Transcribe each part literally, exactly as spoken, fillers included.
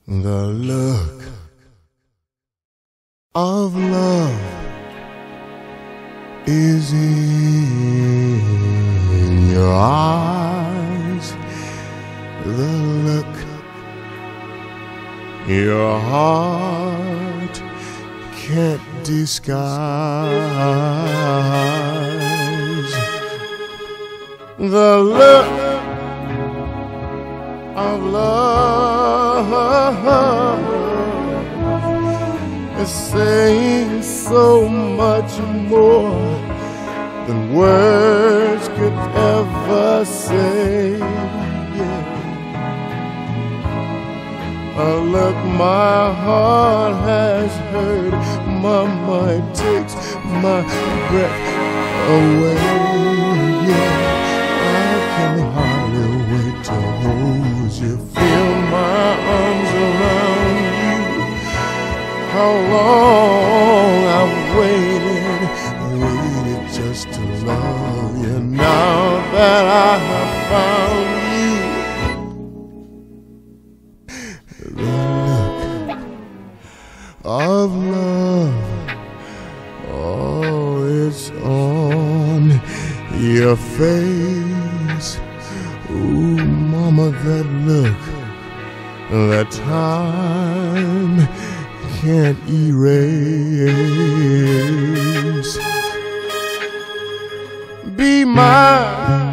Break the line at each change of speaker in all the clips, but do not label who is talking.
The look of love is in your eyes. The look your heart can't disguise. The look of love is saying so much more than words could ever say. Yeah. A look my heart has heard, my mind takes my breath away. Yeah. I can hardly wait to hold you, feel my arms around you. How long I've waited, waited just to love you. Now that I have found you, the look of love, oh, it's on your face. Ooh, mama, that look, that time can't erase. Be mine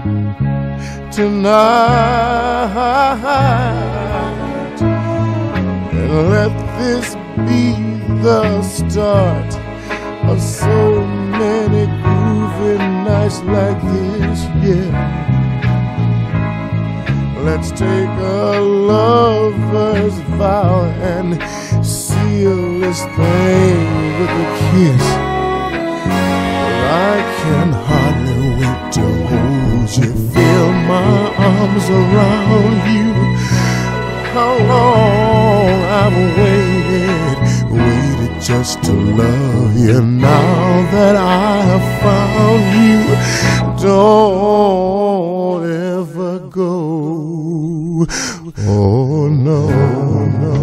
tonight, and let this be the start of so many groovy nights like this. Yeah. Let's take a lover's vow and seal this thing with a kiss. I can hardly wait to hold you, feel my arms around you. How long I've waited, waited just to love you. Now that I have found you, don't ever go. Oh no, no.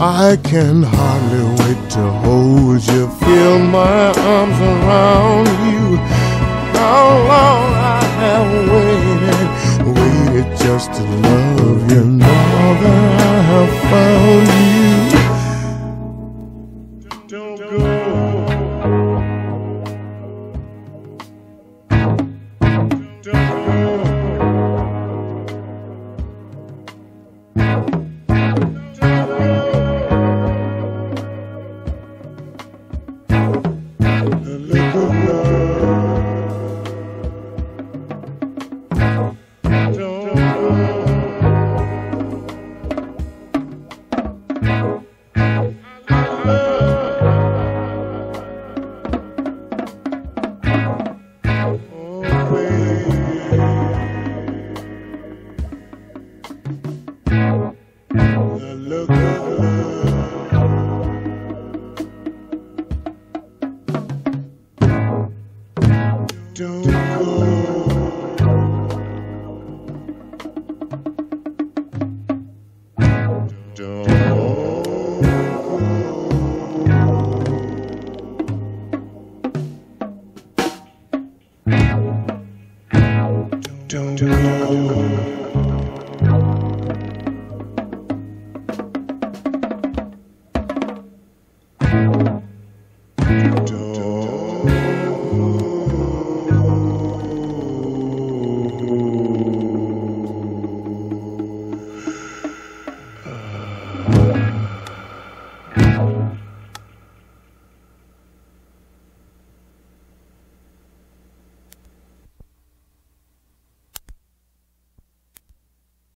I can hardly wait to hold you, feel my arms around you. How long I have waited, waited just to love you. Now that I have found you, don't go. Don't go. Look